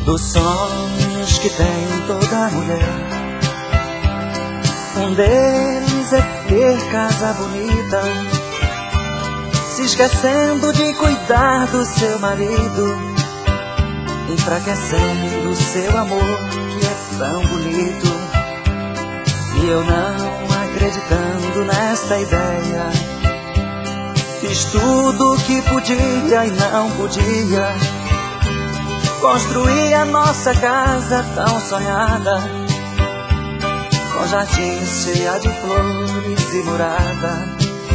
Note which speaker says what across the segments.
Speaker 1: dos sonhos que tem toda mulher. Um deles é ter casa bonita, se esquecendo de cuidar do seu marido, enfraquecendo o seu amor que é tão bonito. E eu não acreditando nesta ideia, fiz tudo o que podia e não podia, construí a nossa casa tão sonhada, com jardim cheia de flores e morada.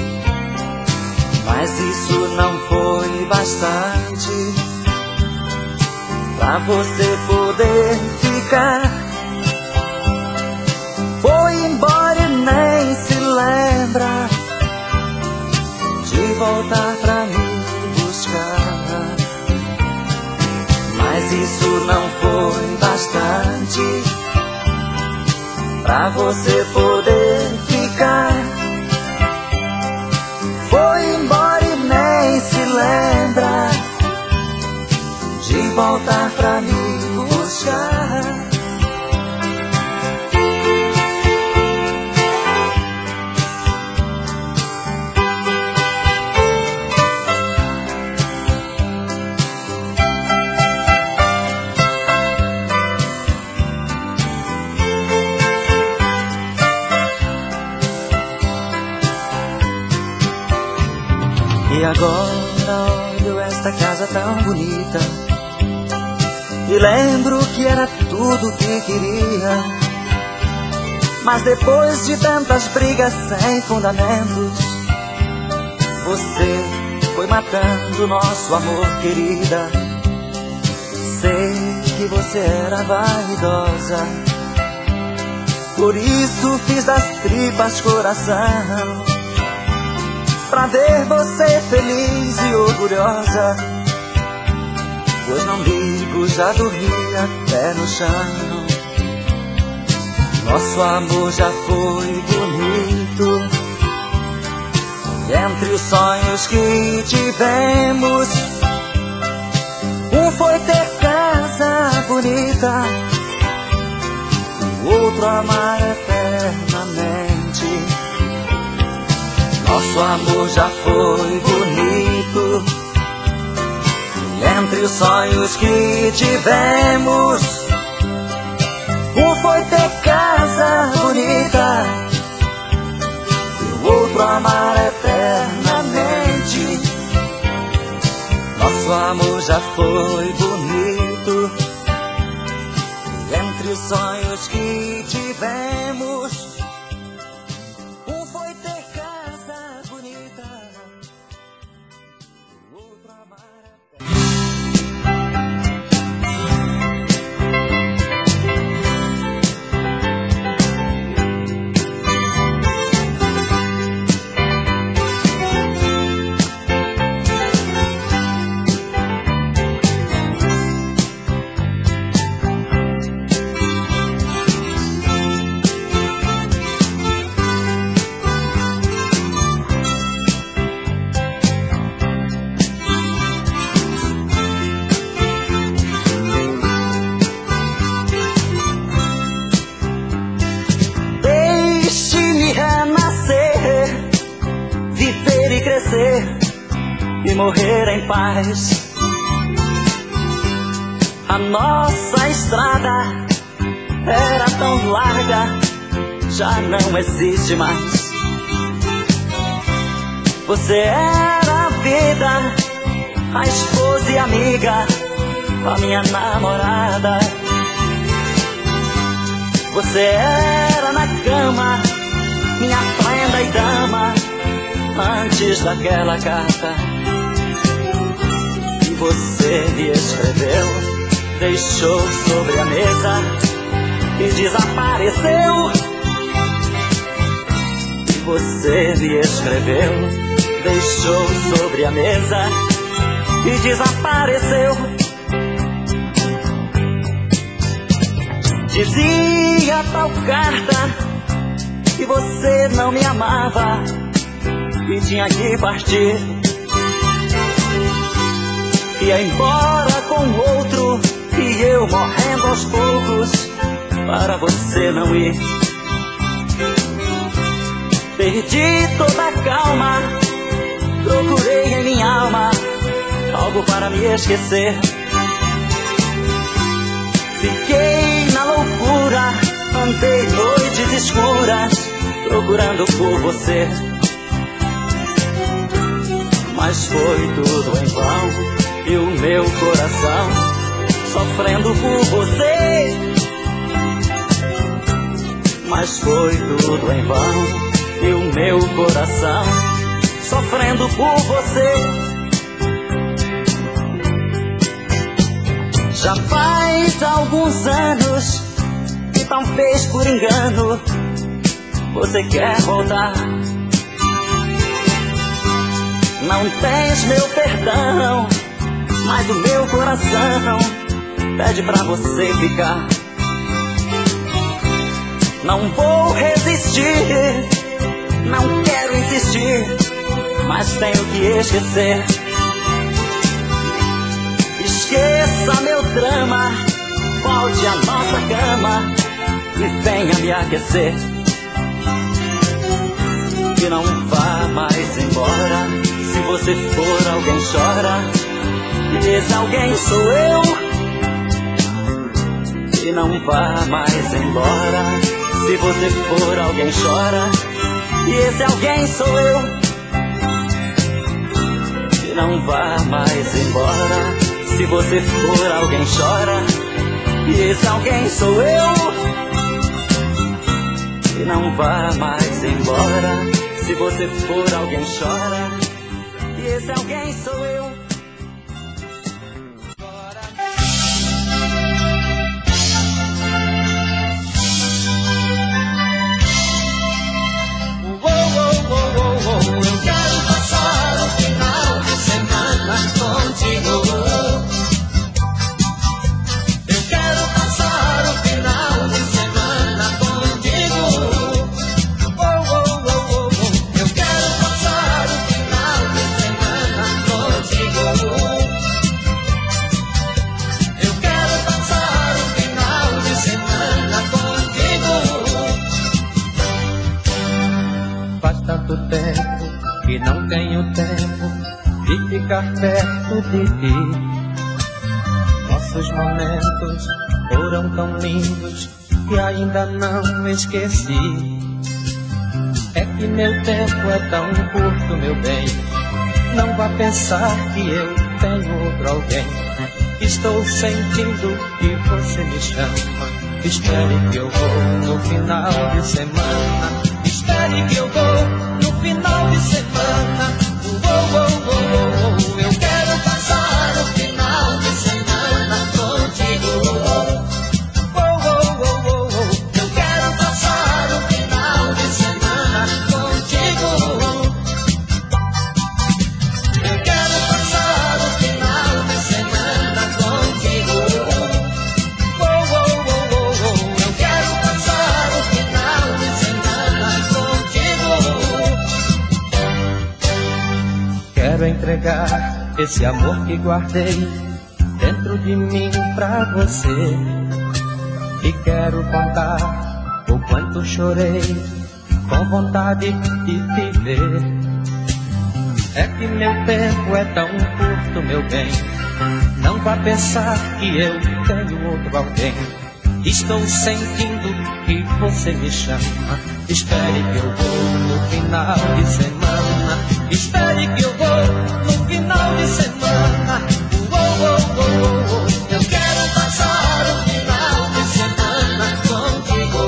Speaker 1: Mas isso não foi bastante pra você poder ficar. Foi embora e nem se lembra de voltar pra me buscar. Mas isso não foi bastante pra você poder ficar. Foi embora e nem se lembra de voltar pra me buscar. E agora olho esta casa tão bonita e lembro que era tudo que queria. Mas depois de tantas brigas sem fundamentos, você foi matando nosso amor, querida. Sei que você era vaidosa, por isso fiz das tripas coração, pra ver você feliz e orgulhosa. Pois não ligo, já dormi até no chão. Nosso amor já foi bonito, e entre os sonhos que tivemos, um foi ter casa bonita, o outro amar eternamente. Nosso amor já foi bonito, e entre os sonhos que tivemos, um foi ter casa bonita, e o outro amar eternamente. Nosso amor já foi bonito, e entre os sonhos que tivemos, um foi ter casa bonita, o outro amar e morrer em paz. A nossa estrada era tão larga, já não existe mais. Você era a vida, a esposa e amiga, a minha namorada. Você era na cama, minha prenda e dama, antes daquela carta que você me escreveu, deixou sobre a mesa e desapareceu. Que você me escreveu, deixou sobre a mesa e desapareceu. Dizia tal carta que você não me amava e tinha que partir. Ia embora com outro e e eu morrendo aos poucos para você não ir. Perdi toda a calma, procurei em minha alma algo para me esquecer. Fiquei na loucura, andei noites escuras procurando por você. Mas foi tudo em vão e o meu coração sofrendo por você. Mas foi tudo em vão e o meu coração sofrendo por você. Já faz alguns anos que talvez por engano você quer voltar. Não tens meu perdão, mas o meu coração pede pra você ficar. Não vou resistir, não quero insistir, mas tenho que esquecer. Esqueça meu drama, volte à nossa cama e venha me aquecer. E não vá mais embora, se você for alguém chora, e esse alguém sou eu. E não vá mais embora, se você for alguém chora, e esse alguém sou eu. E não vá mais embora, se você for alguém chora, e esse alguém sou eu. E não vá mais embora, se você for alguém chora, e esse alguém sou eu.
Speaker 2: Eu quero passar o final de semana contigo. Eu quero passar o final de semana contigo. Eu quero passar o final de semana contigo. Eu quero passar o final de semana contigo. Faz tanto tempo que não tenho tempo de ficar perto de ti. Nossos momentos foram tão lindos que ainda não esqueci. É que meu tempo é tão curto, meu bem. Não vá pensar que eu tenho outro alguém. Estou sentindo que você me chama. Espere que eu vou no final de semana. Espere que eu vou no final de semana. Eu quero passar o final de semana contigo. Eu quero passar o final de semana contigo. Eu quero passar o final de semana contigo. Eu quero passar o final de semana contigo. Quero entregar esse amor que guardei dentro de mim pra você. E quero contar o quanto chorei com vontade de te ver. É que meu tempo é tão curto, meu bem. Não vá pensar que eu tenho outro alguém. Estou sentindo que você me chama. Espere que eu vou no final de semana. Espere que eu vou no final de semana. Eu quero passar o final de semana contigo.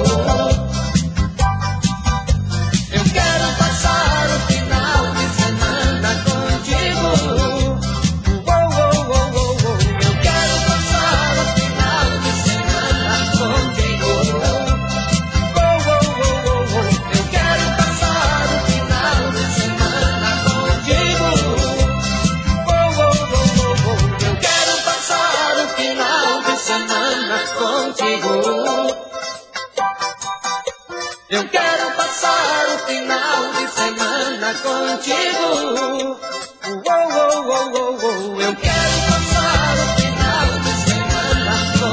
Speaker 2: Eu quero passar o final de semana contigo. Eu quero passar o final de semana contigo. Eu quero passar o final de semana contigo. Eu quero passar o final de semana contigo. Eu quero passar o final de semana contigo. Eu quero passar o final de semana contigo.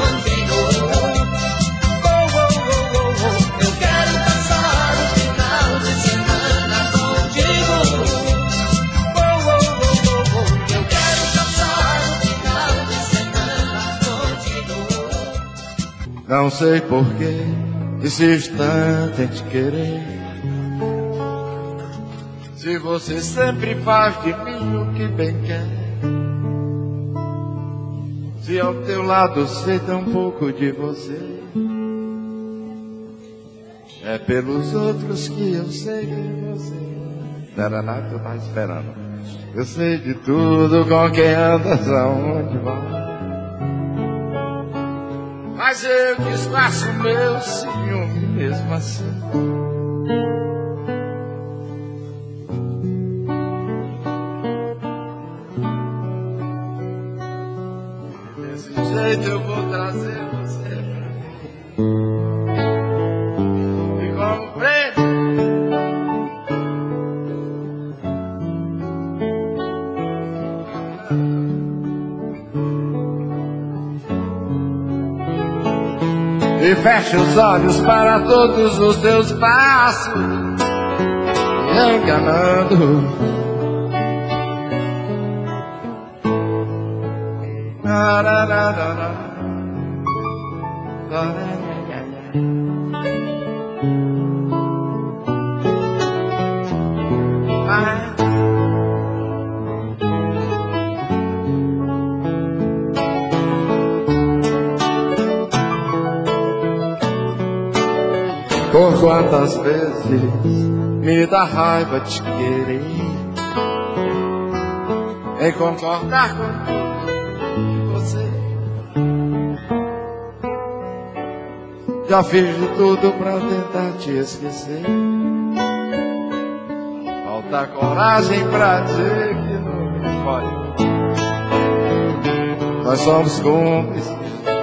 Speaker 3: Não sei porquê insisto tanto em te querer. Se você sempre faz de mim o que bem quer. Se ao teu lado sei tão pouco de você. É pelos outros que eu sei que você. Taraná, tu tá esperando. Eu sei de tudo, com quem andas, aonde vai. Mas eu disfarço meu ciúme mesmo assim. Desse jeito eu vou trazer você pra mim. E como prende. E fecha os olhos para todos os teus passos, me enganando. Por quantas vezes me dá raiva te querer, em concordar com você. Já fiz de tudo pra tentar te esquecer. Falta coragem pra dizer que não me pode. Nós somos cúmplices.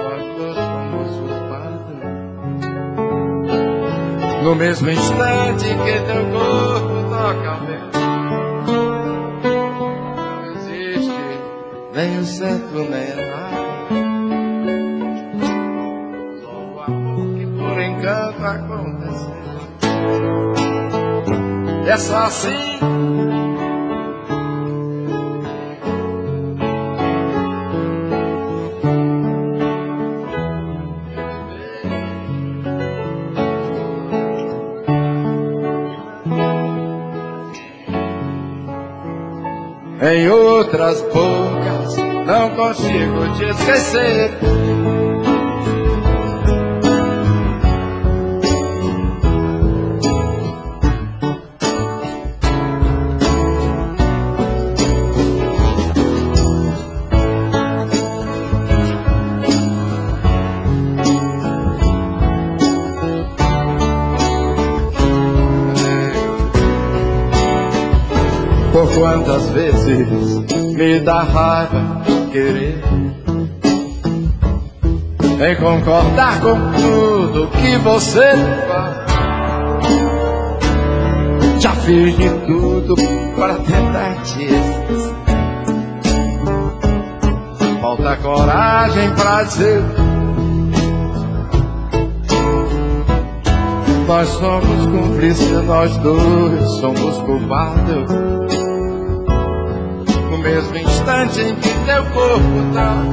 Speaker 3: No mesmo instante que teu corpo toca o meu, não existe nem o certo nem errado. Só o amor que por encanto aconteceu. É só assim. Em outras bocas não consigo te esquecer. Por quantas vezes me dá raiva querer, em concordar com tudo que você faz. Já fiz de tudo para tentar te esquecer. Falta coragem pra dizer. Nós somos cúmplices, nós dois somos culpados. No mesmo instante em que teu corpo tá,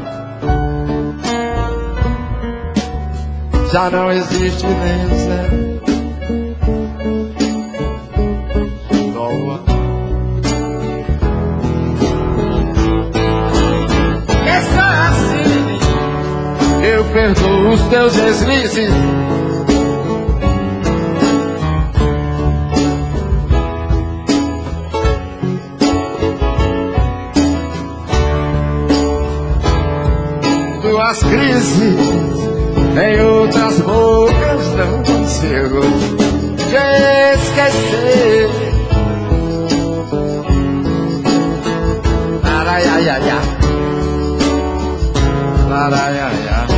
Speaker 3: já não existe nem o zero. Só o amor. É só assim eu perdoo os teus deslizes. As crises em outras bocas não consigo te esquecer. Laraiaiaia, laraiaiaia,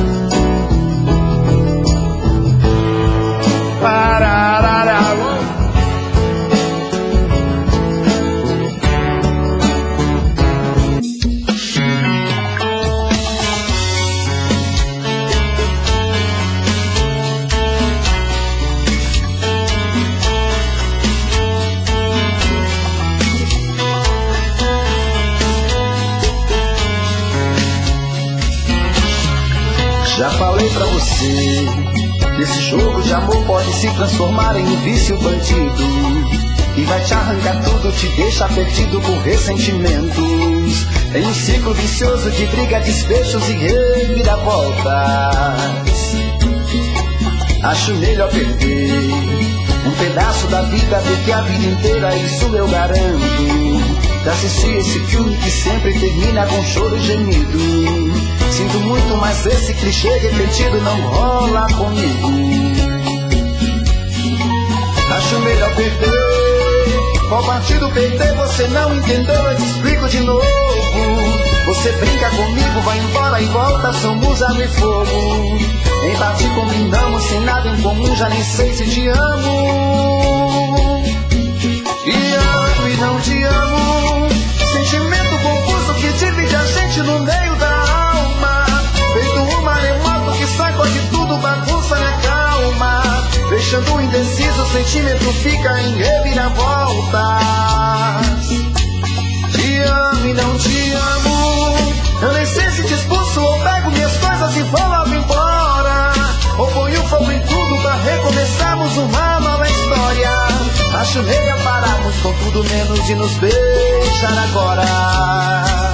Speaker 3: parararau.
Speaker 1: falei pra você, esse jogo de amor pode se transformar em um vício bandido que vai te arrancar tudo, te deixa perdido por ressentimentos. Em um ciclo vicioso de briga, despechos e reviravoltas. Acho melhor perder um pedaço da vida do que a vida inteira, isso eu garanto. De assistir esse filme que sempre termina com choro e gemido. Sinto muito, mas esse clichê repetido não rola comigo. Acho melhor perder. Qual partido perder você não entendeu, eu te explico de novo. Você brinca comigo, vai embora e volta, somos água e fogo. Em parte combinamos, sem nada em comum, já nem sei se te amo. Te amo e não te amo. Sentimento confuso que divide a gente no meio da alma. Feito um maremoto que sacode tudo, bagunça minha calma. Deixando indeciso, o sentimento fica em reviravoltas. Te amo e não te amo. Eu nem sei se te expulso ou pego minhas coisas e vou logo embora. Ou ponho fogo em tudo pra recomeçarmos uma nova história. Acho melhor pararmos com tudo menos de nos beijar agora.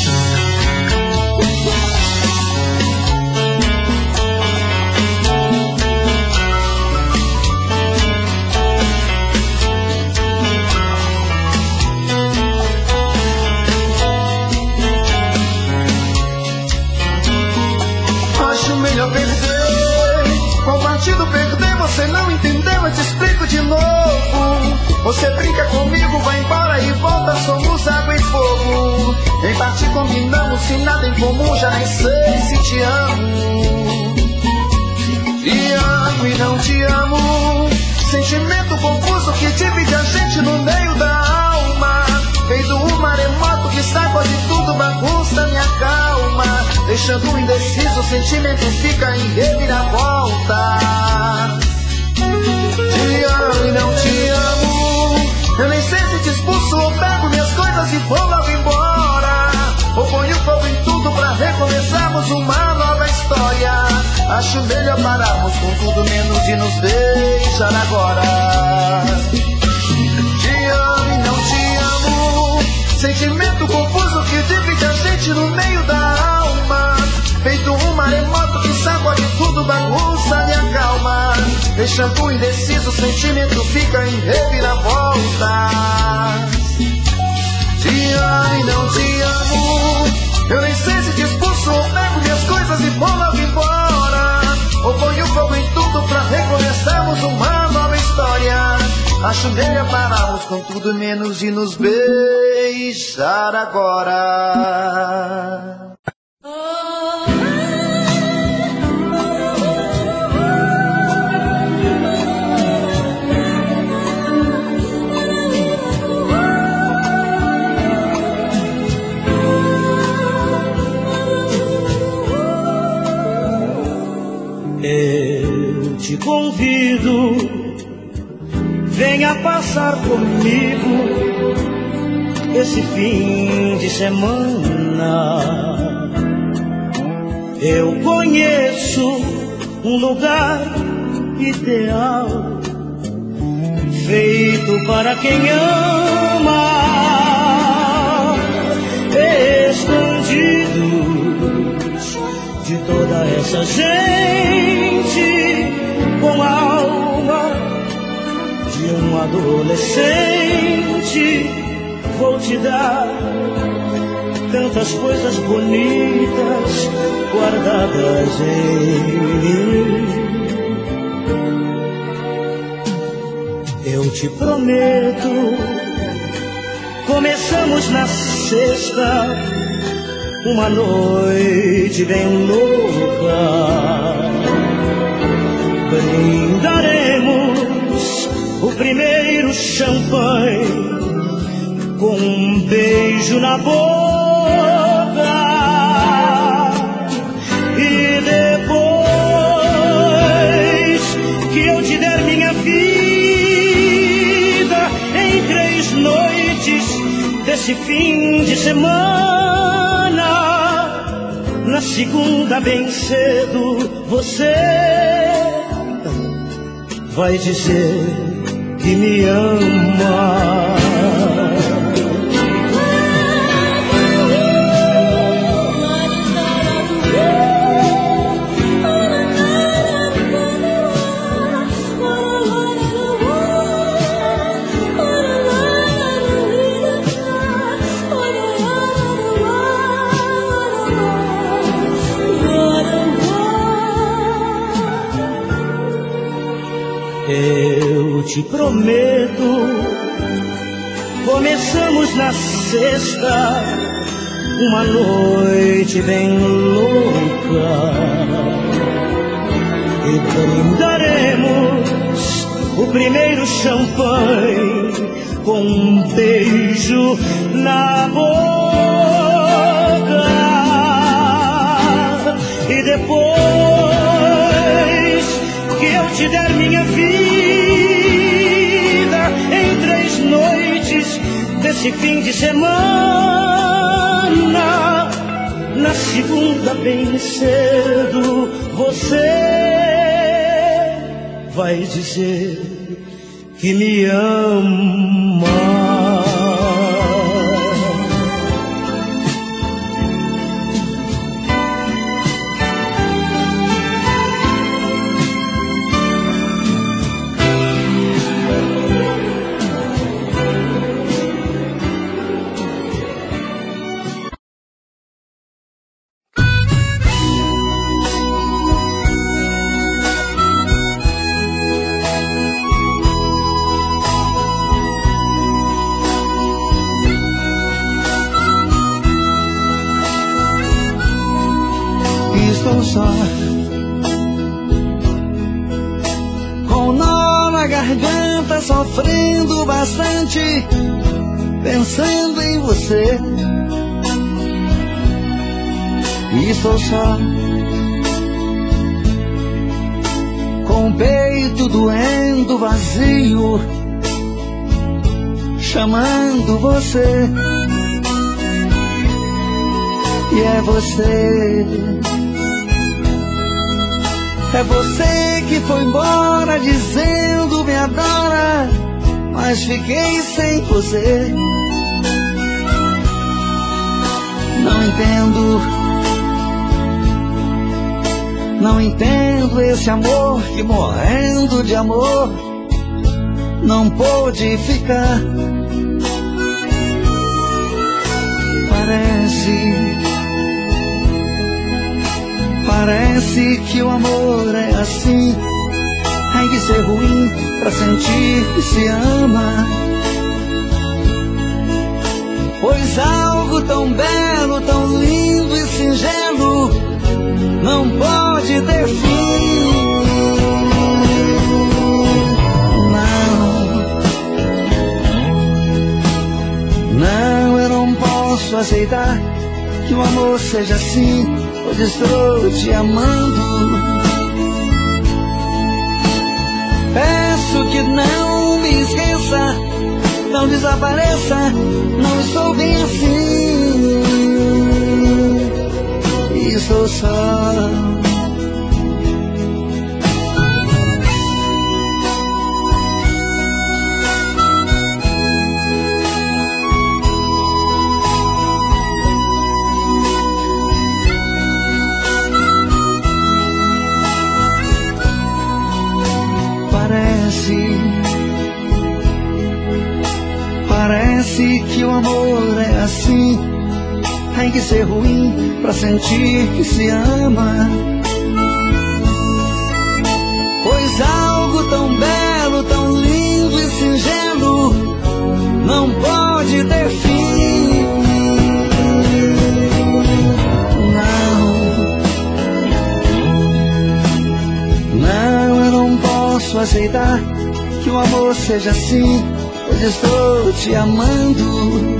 Speaker 1: Melhor perder. Qual partido perder você não entendeu, eu te explico de novo. Você brinca comigo, vai embora e volta, somos água e fogo. Em parte combinamos, sem nada em comum, já nem sei se te amo. Te amo e não te amo. Sentimento confuso que divide a gente no meio da alma. Feito um maremoto que sacode tudo, bagunça minha calma. Deixando indeciso, o sentimento fica em reviravolta. Te amo e não te amo. Eu nem sei se te expulso ou pego minhas coisas e vou logo embora. Ou ponho fogo em tudo pra recomeçarmos uma nova história. Acho melhor pararmos com tudo menos de nos beijar agora. Te amo e não te amo. Sentimento confuso que divide a gente no meio da alma. Feito um maremoto que sacode tudo, bagunça minha calma. Deixando indeciso, o sentimento fica em reviravoltas. Te amo e não te amo. Eu nem sei se te expulso ou pego minhas coisas e vou logo embora. Ou ponho fogo em tudo pra recomeçarmos uma nova história. Acho melhor pararmos com tudo menos de nos beijar agora.
Speaker 4: Eu te convido, venha passar comigo esse fim de semana. Eu conheço um lugar ideal, feito para quem ama, escondidos de toda essa gente, com a alma de um adolescente. Vou te dar tantas coisas bonitas guardadas em mim. Eu te prometo, começamos na sexta, uma noite bem louca. Brindaremos o primeiro champanhe com um beijo na boca, e depois que eu te der minha vida em 3 noites desse fim de semana, Na segunda, bem cedo, você vai dizer que me ama. Eu te prometo, começamos na sexta, uma noite bem louca, e brindaremos o primeiro champanhe com um beijo na boca. E depois que eu te der minha vida em 3 noites desse fim de semana, na segunda bem cedo você vai dizer que me ama. Com nó na garganta, sofrendo bastante, pensando em você. E estou só, com o peito doendo, vazio, chamando você. E é você. É você que foi embora dizendo me adora, mas fiquei sem você. Não entendo esse amor que, morrendo de amor, não pôde ficar. Parece que o amor é assim, tem que ser ruim pra sentir que se ama. Pois algo tão belo, tão lindo e singelo não pode ter fim. Não, eu não posso aceitar que o amor seja assim, pois estou te amando. Peço que não me esqueça, não desapareça, não estou bem assim. Estou só. Parece que o amor é assim, tem que ser ruim pra sentir que se ama. Pois algo tão belo, tão lindo e singelo não pode ter fim. Não, eu não posso aceitar que o amor seja assim, pois estou te amando.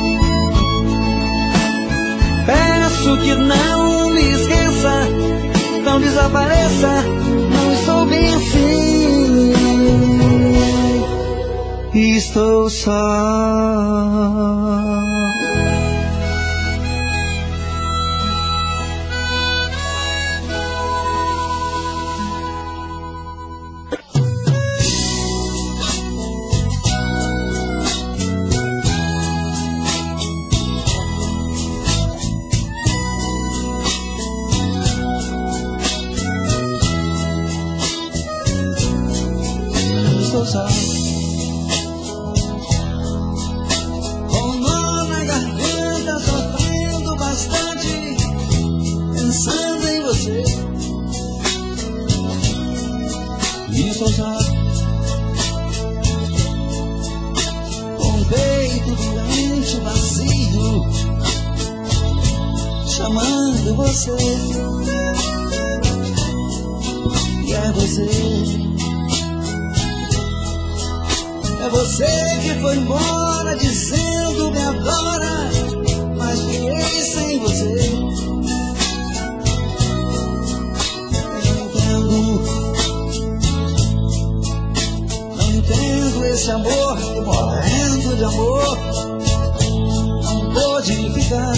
Speaker 4: Peço que não me esqueça, não desapareça, não estou bem assim. Estou só. você. E é você. É você que foi embora dizendo me adora, mas fiquei sem você. Não entendo esse amor, morrendo de amor, não pôde ficar.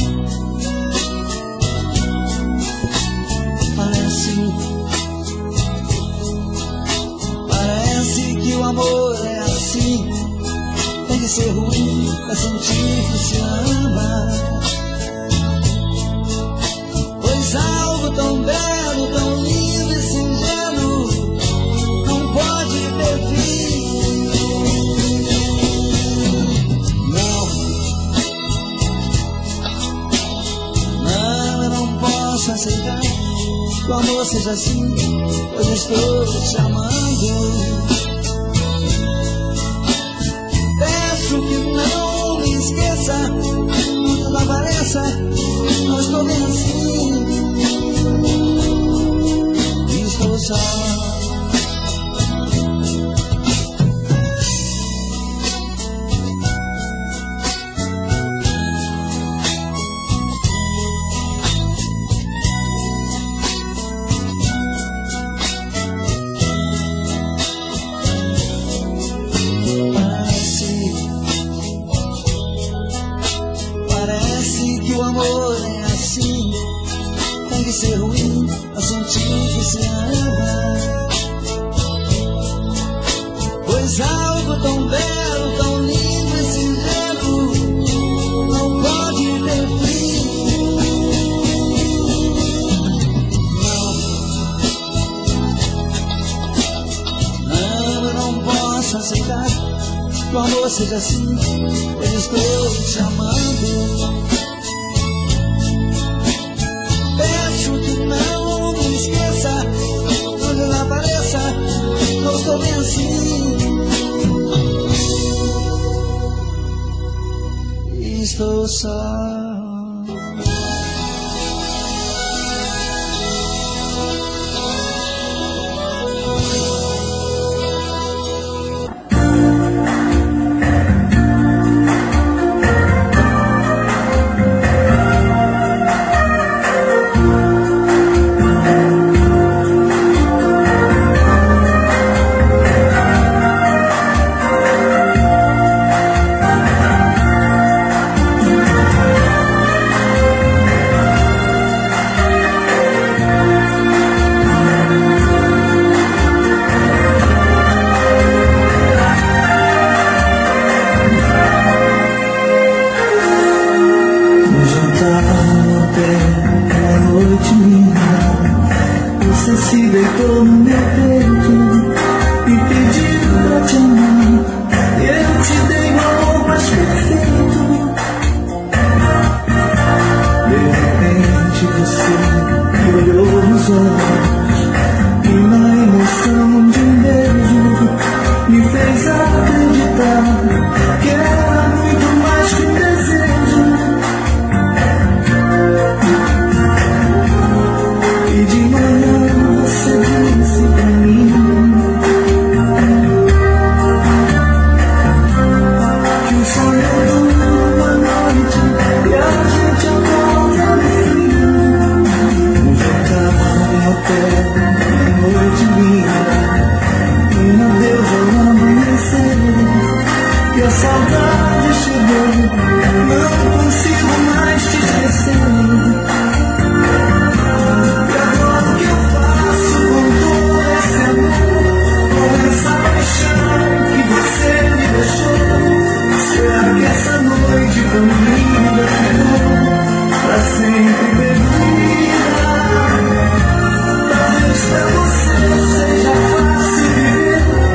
Speaker 4: Parece que o amor é assim, tem que ser ruim pra sentir que se ama. Pois algo tão belo, tão lindo e singelo não pode ter fim. Não, eu não posso aceitar que o amor seja assim, pois eu estou te amando. Peço que não me esqueça, quando apareça, não estou bem assim. Estou só. Ser ruim a sentir que se ama, pois algo tão belo, tão lindo e singelo não pode ter fim. Não, eu não posso aceitar que o amor seja assim, eu estou te amando. Não me esqueça, quando ela apareça, não estou bem assim. Estou só.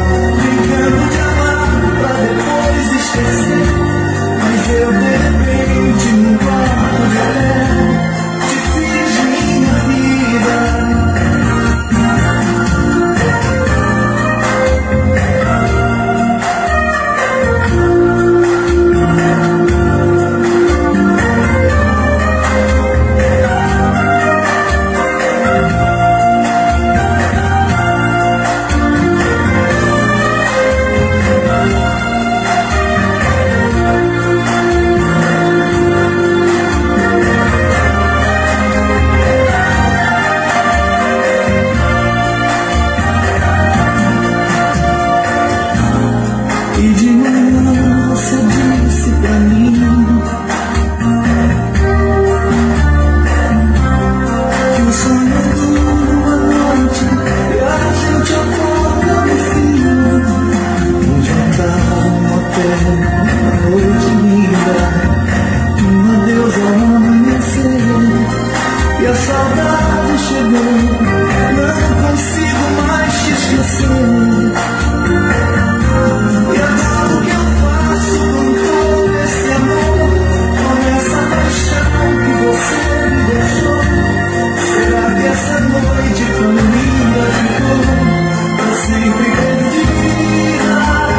Speaker 5: Mas eu de repente
Speaker 4: noite linda, um adeus ao amanhecer, e a saudade chegou, não consigo mais te esquecer. E agora o que eu faço com todo esse amor, com essa paixão que você me deixou? Será que essa noite tão linda ficou pra sempre perdida?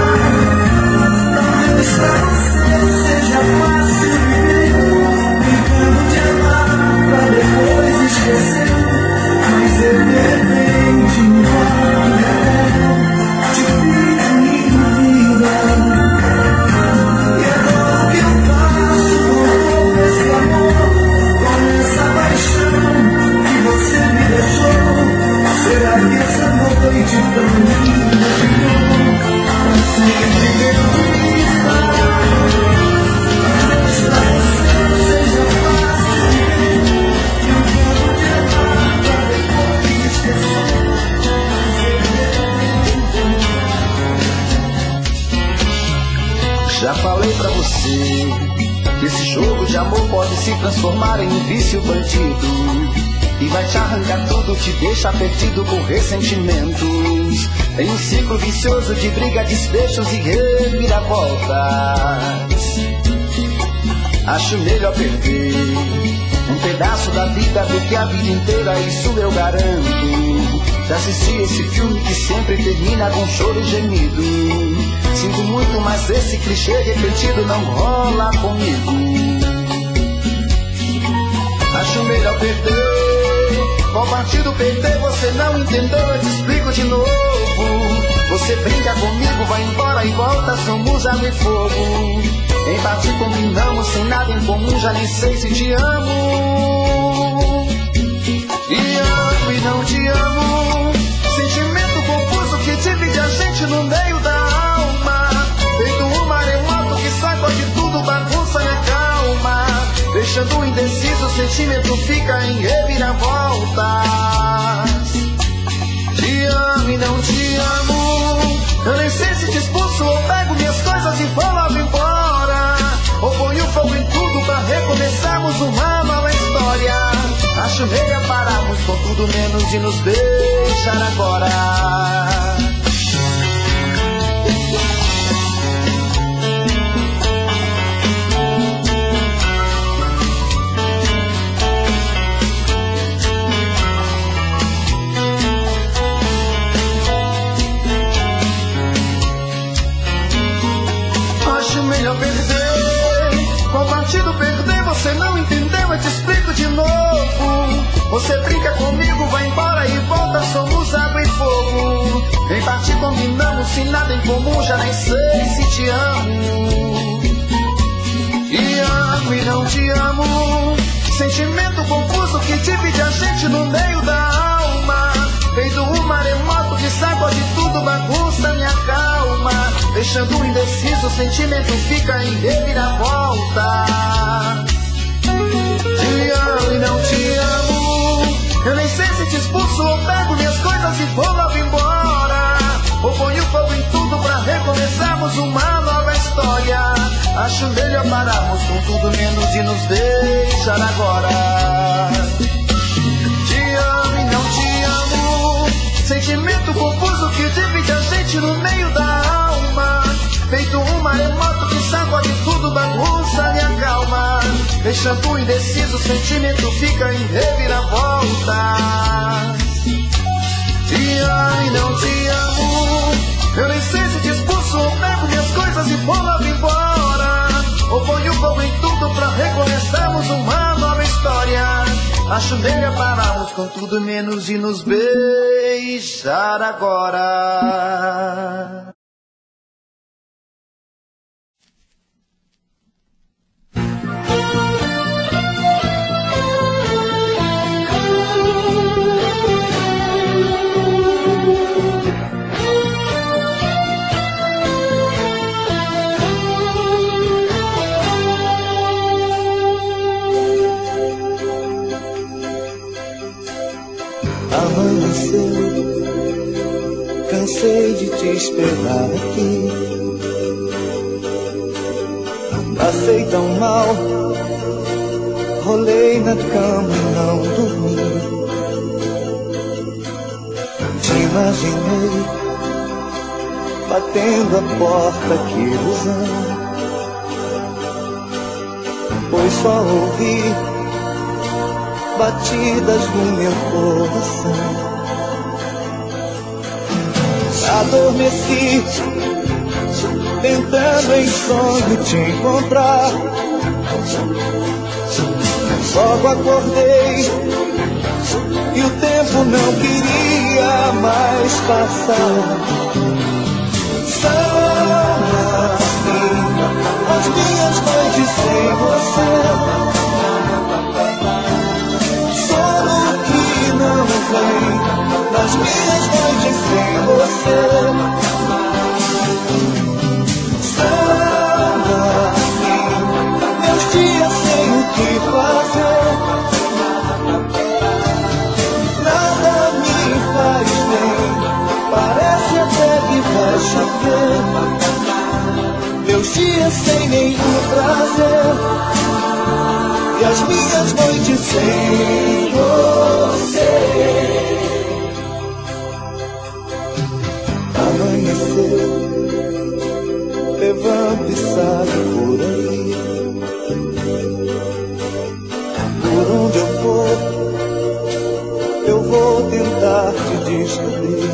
Speaker 4: Talvez pra você seja fácil viver, brincando de amar pra depois esquecer, mas eu de repente me te fiz minha vida. E agora o que eu faço com todo esse amor, com essa paixão que você me deixou? Será que essa noite tão linda ficou pra sempre perdida? Talvez pra você seja fácil viver, brincando de amar pra depois esquecer.
Speaker 1: Já falei pra você que esse jogo de amor pode se transformar em um vício bandido, e vai te arrancar tudo, te deixa perdido com ressentimentos, em um ciclo vicioso de briga, desfechos e reviravoltas. Acho melhor perder um pedaço da vida do que a vida inteira, isso eu garanto. Já assisti esse filme que sempre termina com choro e gemido. Sinto muito, mas esse clichê repetido não rola comigo. Acho melhor perder. Qual partido perder você não entendeu, eu te explico de novo. Você brinca comigo, vai embora e volta, somos água e fogo. Em parte combinamos, sem nada em comum, já nem sei se te amo. E amo e não te amo, sentimento confuso que divide a gente no meio da alma. Feito um maremoto que sacode tudo, bagunça minha calma, deixando indeciso, o sentimento fica em reviravoltas. Te amo e não te amo, eu nem sei se te expulso ou pego minhas coisas e vou logo embora, ou ponho fogo em tudo pra recomeçarmos uma nova história. Acho melhor pararmos com tudo menos de nos deixar agora. Melhor perder, qual partido perder você não entendeu, eu te explico de novo. Você brinca comigo, vai embora e volta, somos água e fogo. Em parte combinamos, sem nada em comum, já nem sei se te amo. Te amo e não te amo, sentimento confuso que divide a gente no meio da alma. Feito um maremoto que sacode tudo, bagunça minha calma, deixando indeciso, o sentimento fica em reviravolta. Te amo e não te amo, eu nem sei se te expulso ou pego minhas coisas e vou logo embora, ou ponho fogo em tudo pra recomeçarmos uma nova história. Acho melhor pararmos com tudo menos de nos deixar agora. Te amo e não te amo, sentimento confuso que divide a gente no meio da alma. Feito um maremoto que sacode tudo, bagunça minha calma, deixando indeciso, o sentimento fica em reviravolta. Te amo e não te amo, eu nem sei se te expulso ou pego minhas coisas e vou logo embora, ou ponho fogo em tudo pra recomeçarmos uma nova história. Acho melhor pararmos com tudo menos de nos beijar agora.
Speaker 4: Amanheceu, cansei de te esperar aqui. Passei tão mal, rolei na cama e não dormi. Te imaginei batendo a porta, que ilusão. Pois só ouvi batidas no meu coração. Adormeci, tentando em sonho te encontrar. Logo acordei e o tempo não queria mais passar. São assim as minhas noites sem você. Sono que não vem nas minhas noites sem você. Dias sem o que fazer, nada me faz bem, parece até que vai chover. Meus dias sem nenhum prazer, e as minhas noites sem você. Amanhecer, levanta e sai por aí. Onde eu for, eu vou tentar te descobrir.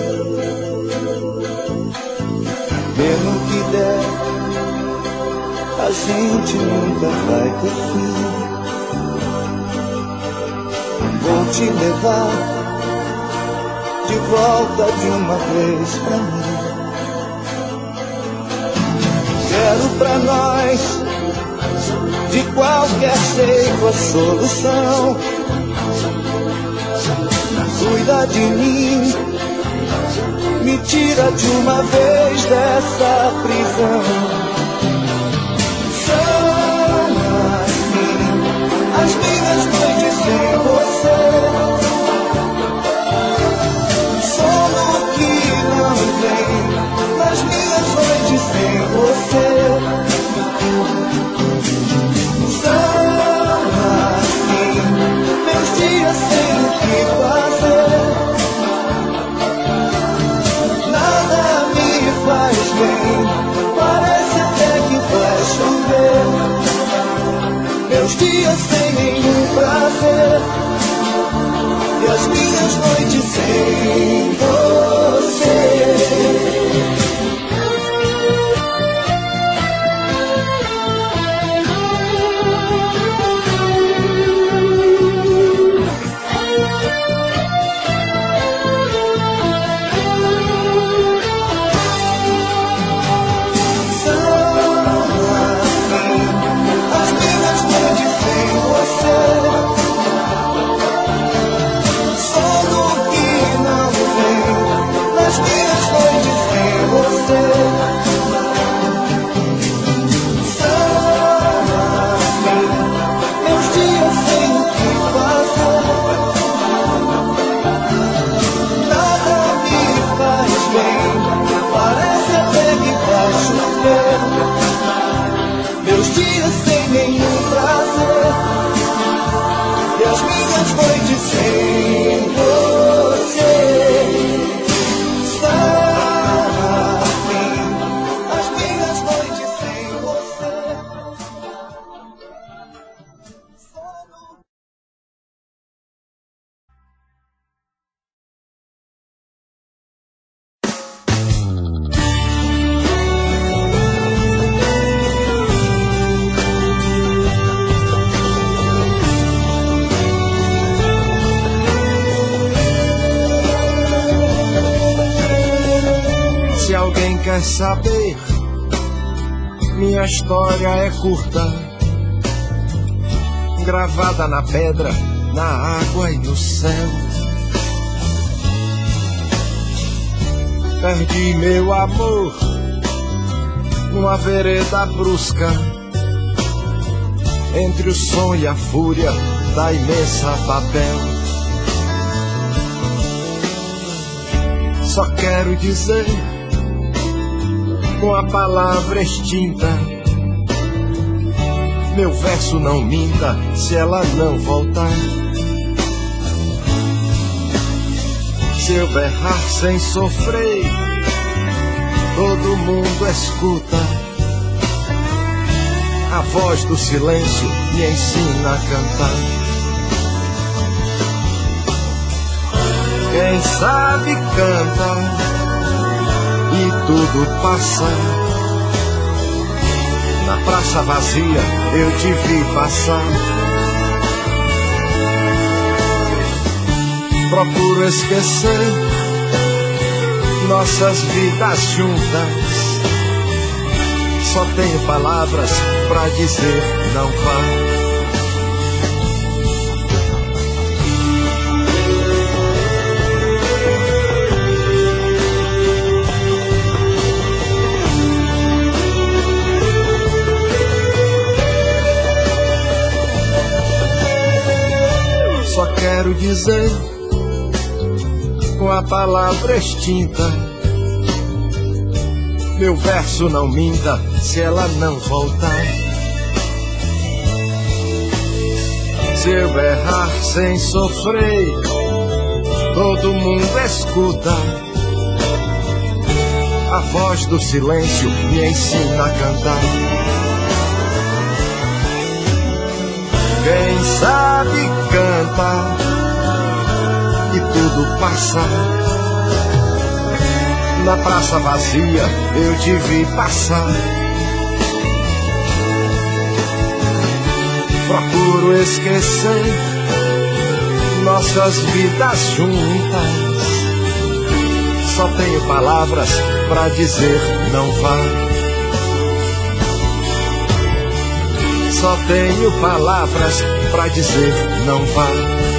Speaker 4: Mesmo que der, a gente nunca vai ter fim. Vou te levar de volta de uma vez pra mim. Quero pra nós de qualquer jeito a solução. Cuida de mim, me tira de uma vez dessa prisão. São assim as minhas noites sem você. Sono que não vem nas minhas noites sem você. Dias sem o que fazer, nada me faz bem, parece até que vai chover. Meus dias sem nenhum prazer, e as minhas noites sem você. Meus dias sem nenhum prazer, e as minhas noites sem você. São assim as minhas noites sem você.
Speaker 3: Se alguém quer saber, minha história é curta, gravada na pedra, na água e no céu. Perdi meu amor numa vereda brusca, entre o som e a fúria da imensa Babel. Só quero dizer, com a palavra extinta, meu verso não minta se ela não voltar. Se eu berrar sem sofrer, todo mundo escuta. A voz do silêncio me ensina a cantar. Quem sabe canta e tudo passa. Na praça vazia eu te vi passar. Procuro esquecer nossas vidas juntas. Só tenho palavras pra dizer não vá. Só quero dizer com a palavra extinta, meu verso não minta se ela não voltar. Se eu errar sem sofrer, todo mundo escuta. A voz do silêncio me ensina a cantar. Quem sabe canta e tudo passa. Na praça vazia eu te vi passar. Procuro esquecer nossas vidas juntas. Só tenho palavras pra dizer não vá. Só tenho palavras pra dizer não vá.